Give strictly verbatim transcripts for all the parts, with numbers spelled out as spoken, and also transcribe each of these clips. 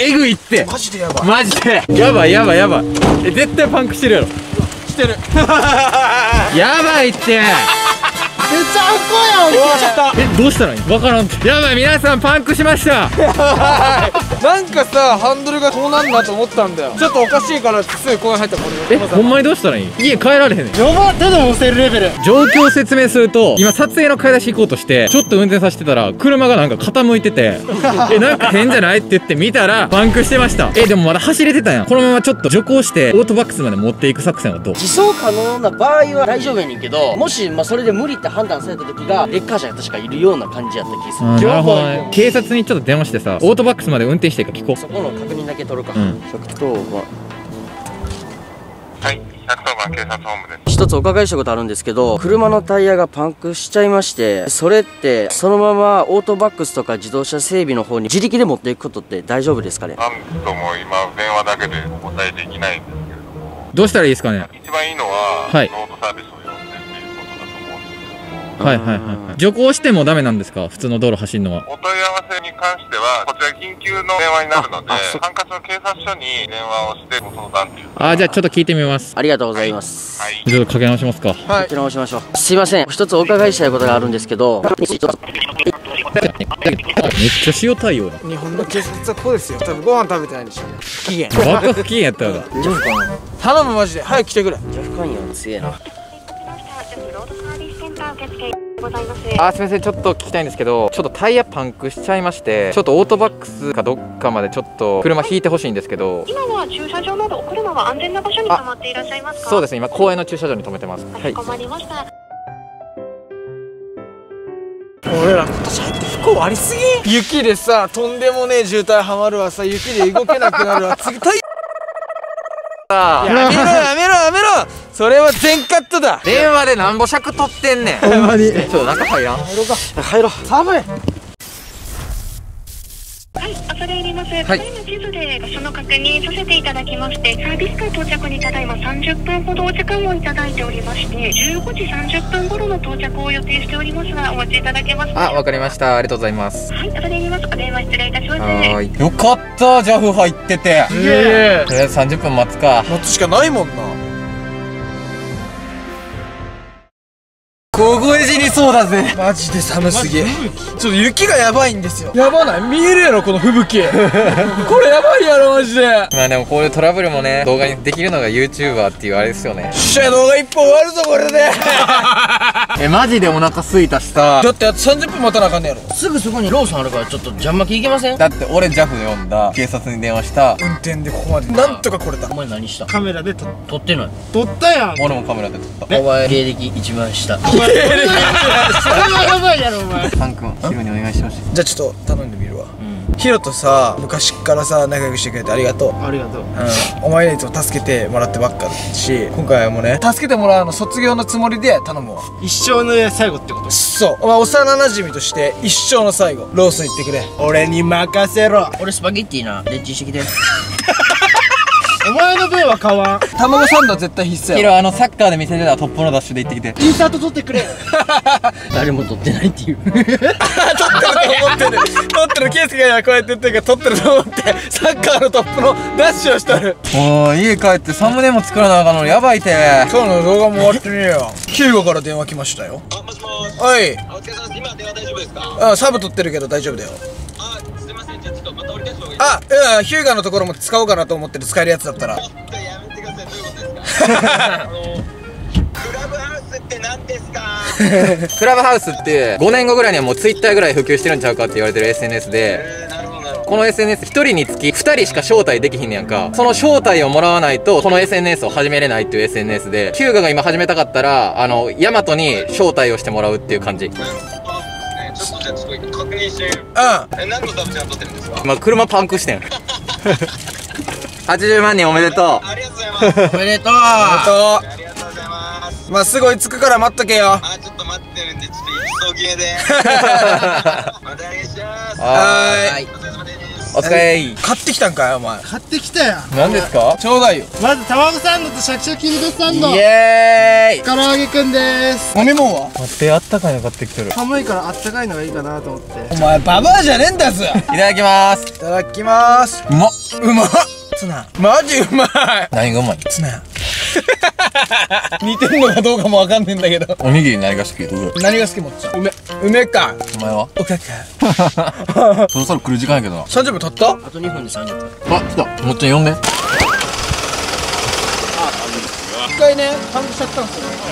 えぐいって。 マジでやばい。 マジでやばいやばいやばい。え、絶対パンクしてるやろ。 してる。 やばいって。 めっちゃあっこやん。終わっちゃった。 え、どうしたらいいわからんって。やばい、皆さんパンクしました。 なんかさ、ハンドルがこうなんだと思ったんだよ。ちょっとおかしいからすぐ公園入ったらこれ。 え、ほんまにどうしたらいい？家帰られへんねん。 やば、手で押せるレベル。 状況を説明すると、今撮影の買い出し行こうとしてちょっと運転させてたら車がなんか傾いててえ、なんか変じゃないって言って見たらパンクしてました。え、でもまだ走れてたやん。このままちょっと徐行してオートバックスまで持っていく作戦はどう？ 自走可能な場合は大丈夫やねんけど、もしまあそれで無理って判断された時がレッカー車が確かいるような感じやった気する。 なるほどね。警察にちょっと電話してさ、オートバックスまで運転していいか聞こう。 そこの確認だけ取るか。 うん、 ひゃくとおばん。 はい、ひゃくとおばん警察本部です。 一つお伺いしたことあるんですけど、車のタイヤがパンクしちゃいまして、それってそのままオートバックスとか自動車整備の方に自力で持っていくことって大丈夫ですかね？ なんとも今電話だけでお答えできないんですけれども、 どうしたらいいですかね？ 一番いいのは、 はい、 ロードサービスを呼んでっていうことだと思うんですけども。 はいはいはいはい。徐行してもダメなんですか？普通の道路走るのは。 お問い合わせに関してはこちら緊急の電話になるので、管轄の警察署に電話をしてご相談っていう。 あ、じゃあちょっと聞いてみます。 ありがとうございます。 はい、 ちょっとかけ直しますか。 はい、 かけ直しましょう。すいません、一つお伺いしたいことがあるんですけど、 めっちゃ塩対応だ。 日本の警察はこうですよ。多分ご飯食べてないんでしょうね。不機嫌。 バカ不機嫌やったよな。 ジャフかな。 頼むマジで早く来てくれ。 ジャフかんやん強えな。 あ、すみません、ちょっと聞きたいんですけど、ちょっとタイヤパンクしちゃいまして、ちょっとオートバックスかどっかまでちょっと車引いてほしいんですけど。 今は駐車場などお車は安全な場所に止まっていらっしゃいますか？ そうですね、今公園の駐車場に止めてます。 かしこまりました。 俺ら今年入って不幸ありすぎ。雪でさ、とんでもねえ渋滞はまるわさ、雪で動けなくなるわ。次タイヤやめろやめろやめろ。それは全カットだ。 電話でなんぼ尺取ってんねん。 ほんまに。 ちょっと中入らん。 入ろうか。 入ろう。 寒い。 はい、恐れ入ります。ただいま地図で場所の確認させていただきまして、サービスカー到着にただいまさんじゅっぷんほどお時間をいただいておりまして、じゅうごじさんじゅっぷん頃の到着を予定しておりますが、お待ちいただけますか？ あ、わかりました。ありがとうございます。 はい、恐れ入ります。お電話失礼いたします。 はい。よかった、ジャフ入ってて。 すげえ。 とりあえずさんじゅっぷん待つか。 待つしかないもんな。 凍え死にそうだぜ。 マジで寒すぎ。ちょっと雪がやばいんですよ。やばない？見えるやろこの吹雪。これやばいやろマジで。 まあでもこういうトラブルもね、動画にできるのが YouTuber っていうあれですよね。 しゃ動画いっぽん終わるぞこれで。 え、マジでお腹空いたしさ。 だってあとさんじゅっぷん待たなあかんねやろ。 すぐそこにローソンあるからちょっとジャン巻きいけません？ だって俺ジャフ呼んだ、警察に電話した。 運転でここまでなんとか来れた。 お前何した？ カメラで撮っ撮ってない。 撮ったやん。 俺もカメラで撮った。 お前芸歴一番下。 やばいやろお前。 パン君、ヒロにお願いします。 じゃあちょっと頼んでみるわ。ヒロとさ、昔からさ仲良くしてくれてありがとう。ありがとう。うん、お前にいつも助けてもらってばっかだし、今回もね助けてもらうの卒業のつもりで頼むわ。 一生の最後ってこと？ そう、お前幼馴染として一生の最後ローソン行ってくれ。俺に任せろ。 俺スパゲッティなレッチしてきて。 お前の分は買わん。 卵サンドは絶対必須ヒやろ。 ロ、あのサッカーで見せてたトップのダッシュで行ってきて。 インサート撮ってくれ。 誰も撮ってないっていう。 撮ってると思ってる。撮ってる。ケイスケが今こうやって言ってるから撮ってると思ってサッカーのトップのダッシュをしとる。 もう家帰ってサムネも作らなあかんのにやばいて。 今日の動画も終わってねえよ。ヒューゴから電話来ましたよ。 あ、もしもし。 はい。 お疲れ様です。今電話大丈夫ですか？ あ、サブ撮ってるけど大丈夫だよ。 あ、すいません。じゃあちょっとまた折り返した方がいい。 あ、うん、ヒューガのところも使おうかなと思ってる。使えるやつだったら。 ちょっとやめてください。どういうことですか？あのクラブハウスって何ですか？ クラブハウスってごねんごぐらいにはもうツイッターぐらい普及してるんちゃうかって言われてる エスエヌエス で、 えー、なるほどなるほど。 この エスエヌエスひとりにつきふたりしか招待できひんねやんか。その招待をもらわないとこの エスエヌエス を始めれないっていう エスエヌエス で、ヒューガが今始めたかったらあのヤマトに招待をしてもらうっていう感じ。 なるほどですね。ちょっとじゃあちょっと確認して。 うん。 え、何のサブチャン撮ってるんですか？ 今車パンクしてん。はちじゅうまんにんおめでとう。 ありがとうございます。 おめでとう。 あありがとうございます。 とまあすぐ追いつくから待っとけよ。 あ、ちょっと待ってるんでちょっと急ぎ目で。またお願いします。 はーい。 お疲れ様です。 お疲れー。 買ってきたんかいお前。 買ってきたよ。 何ですか？ ちょうだいよ。 まず卵サンドとシャキシャキミルクサンド。 イエーイ。 唐揚げくんです。 飲み物は？ 待って、あったかいの買ってきてる。 寒いからあったかいのがいいかなと思って。 お前ババアじゃねえんだぞ。 いただきます。 いただきます。 うまっ。 うまっ。ツナマジうまい。 何がうまい？ ツナ似てんのかどうかもわかんねえんだけど。 おにぎり何が好き？ 何が好きもっちゃん。梅梅か。 お前は？ おかか。 そろそろ来る時間やけどな。 さんじゅっぷん経った？ あとにふんでさんじゅっぷん。 あ、来た。もっちゃん呼んで。 一回ねパンクしちゃったんですよね。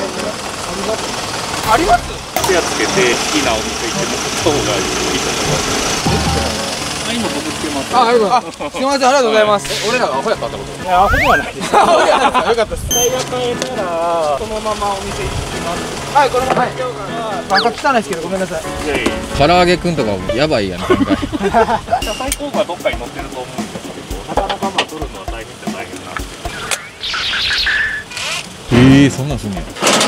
あります？ 手をつけて好きなお店行ってもらった方がいいと思います。あ、今僕つけます。 あ、ありがとうございます。すみません、ありがとうございます。 俺らがアホやったってこと？ いや、アホではないです。 あ、よかったよかったです。 タイヤ変えたらそのままお店行きます。 はい、このまま行っちゃおうかな。バカ汚いですけどごめんなさい。 唐揚げくんとかやばいやん、今回。 車載工具はどっかに乗ってると思うんですけど、なかなかまあ取るのは大変じゃ大変なんで。 ええー、そんなんすんねや。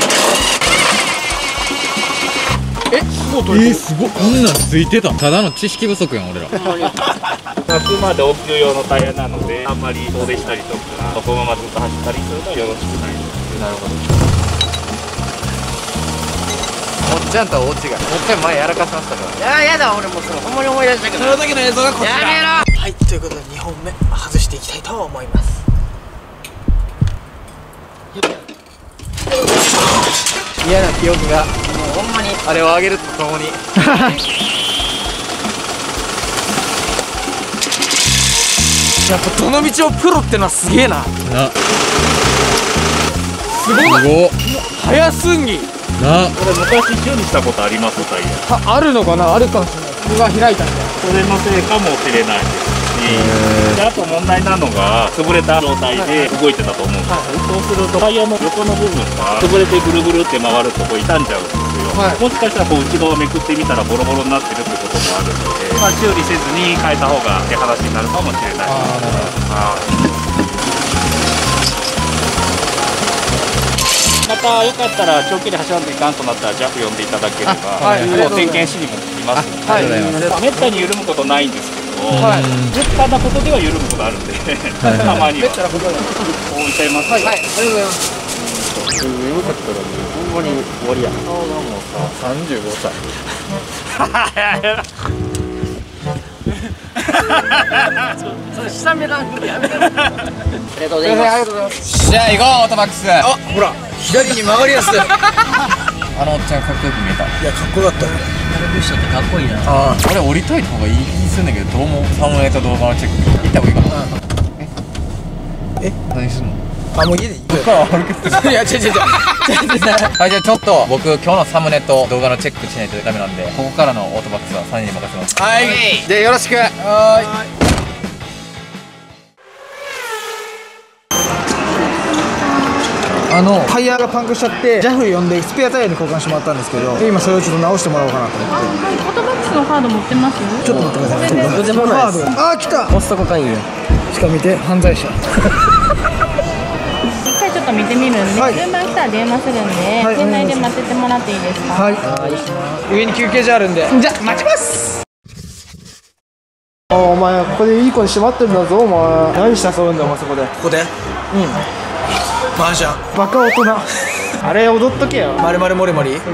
え、すごいえー、すごい。こんなんついてた。ただの知識不足やん、俺ら。 あくまで応急用のタイヤなので、あんまり遠出したりとか、このままずっと走ったりするのはよろしくないです。 なるほど。もっちゃんとは大違い。もっちゃん前やらかしましたから。 いややだ、俺もうそれほんまに思い出したけど。 その時の映像がこちら。 やめろ。 はい、ということでにほんめ外していきたいと思います。嫌な記憶がもうほんまにあれをあげるとともにやっぱどの道をプロってのはすげえな。 な。 すごい。 すご。 早すぎ。 な。 これ昔修理したことあります、タイヤ。 あ、あるのかな、あるかもしれない。これが開いたんだよ。 それのせいかもしれないですし、であと問題なのが潰れた状態で動いてたと思うんですよ、はい、そうするとタイヤの横の部分が潰れてぐるぐるって回るとこう傷んじゃうんですよ、はい、もしかしたらこう内側めくってみたらボロボロになってるってこともあるので、まあ、修理せずに変えた方が手話になるかもしれないです。またよかったら長距離走らんといかんとなったらジャフ呼んでいただければ、はい、もう点検しにも来ますので、はい、めったに緩むことないんですけど、はい、めったなことでは緩むことあるんで、たまには。めったなことでは。置いちゃいます。はい、はい、ありがとうございます。 よかったらほんまに終わりや。顔がもうさ、さんじゅうごさい。 それ下目なんでやめろ。ありがとうございます。ありがとうございます。 じゃあ行こう、オートバックス。 あ、ほら、左に曲がりやすい。 あのおっちゃんかっこよく見えた。 いや、かっこよかったよ。 軽くしたってかっこいいな。 ああ、俺降りといた方がいい気するんだけど、どうもサムネと動画のチェック行った方がいいかな。え？何すんの？ あ、もう家でいい。 ここから歩けてる。 いや、違う違う違う。 はい、じゃあちょっと僕今日のサムネと動画のチェックしないとダメなんで、ここからのオートバックスはさんにんに任せます。 はい。 で、よろしく。はーい。 あのタイヤがパンクしちゃってジャフ呼んでスペアタイヤに交換してもらったんですけど、今それをちょっと直してもらおうかなと思って。 はい、オートバックスのカード持ってますよ。 ちょっと待ってください。カード。あー、来た。 コストコ会議。 しかも見て、犯罪者。 一回ちょっと見てみるんで、 はい、 順番来たら電話するんで、 はい、 店内で待っててもらっていいですか。 はい。上に休憩所あるんで、じゃあ待ちます。あ、お前ここでいい子に閉まってるんだぞ。お前何して遊ぶんだよ、お前そこで。ここで？うん。マージャン。バカ大人。あれ踊っとけよ。まるまるもりもり。うん。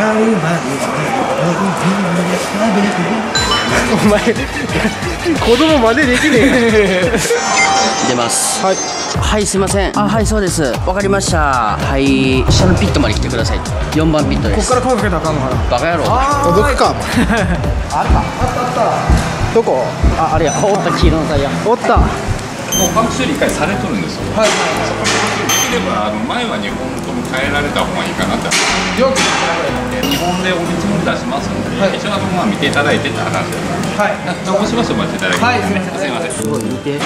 お前子供までできねえ。 出ます。 はい。 はい、すいません。あ、はい、そうです。わかりました。はい、下のピットまで来てください。よんばんピットです。 ここから声かけたらあかんのかな。 バカ野郎。 届くか。あったあったあった。どこ？ あ、あれや。おった、黄色のタイヤ。 おった。 もうパンク修理一回されとるんですよ。はい。そこでできればあの前はにほんとも変えられた方がいいかなって。 よくにほんで折り積もり出しますので、はい、一緒なとこまあ見ていただいてって話です。はい。じゃあもうしばしお待ちいただきます。はい。すみません。すごい見て。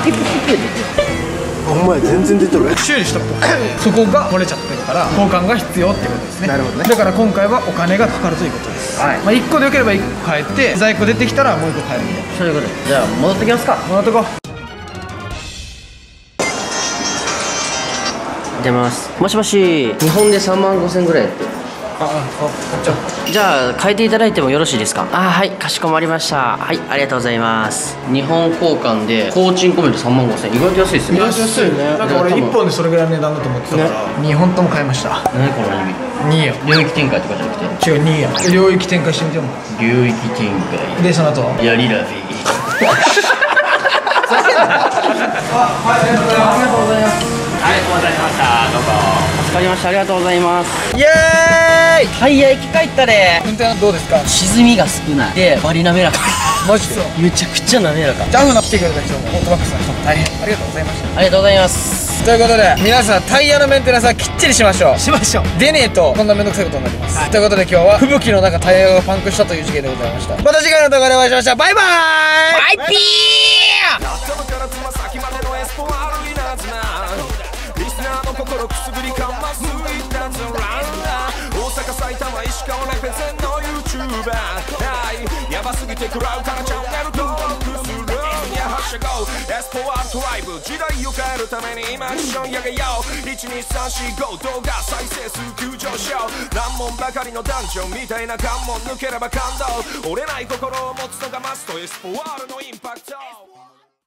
お前全然出てる。修理したとそこが漏れちゃってるから交換が必要ってことですね。なるほどね。だから今回はお金がかかるということです。はい。まあいっこでよければいっこ変えて、在庫出てきたらもういっこ変えるみたいな。 そういうことで。じゃあ戻ってきますか。 戻ってこう。 出ます。もしもし。日本でさんまんごせんぐらいやって。 ああ、あ、買っちゃう。 じゃあ変えていただいてもよろしいですか？あ、はい、かしこまりました。はい、ありがとうございます。日本交換で工賃込めてさんまんごせんえん、意外と安いですよね。 意外と安いね。なんか俺いっぽんでそれぐらいの値段だと思ってたからにほんとも買いました。 何この意味？ にや領域展開とかじゃなくて、 違う、にや領域展開してみても。 領域展開でその後やりラビー。 あ、はい、ありがとうございます。ありがとうございます。 はい、お待たせしました。どうぞ。助かりました。ありがとうございます。 イエーイ。 タイヤ生き返ったで。 運転はどうですか？ 沈みが少ないでバリ滑らか。 マジでめちゃくちゃ滑らか。 ジャフの来てくれた人もオートバックスの人も大変ありがとうございました。 ありがとうございます。 ということで皆さんタイヤのメンテナンスはきっちりしましょう。しましょう。でねえとこんなめんどくさいことになります、はい、ということで今日は吹雪の中タイヤがパンクしたという事件でございました。また次回の動画でお会いしましょう。バイバーイ。バイピー。心くすぐりかますいたずら大阪埼玉石川レペゼンの YouTuber はいヤバすぎて食らうからチャンネル登録するいやはしゃごエスポワールドライブ時代を変えるために今一緒にやげよういちにさんしご動画再生数急上昇難問ばかりのダンジョンみたいな関門抜ければ感動折れない心を持つのがマストエスポワールドのインパクト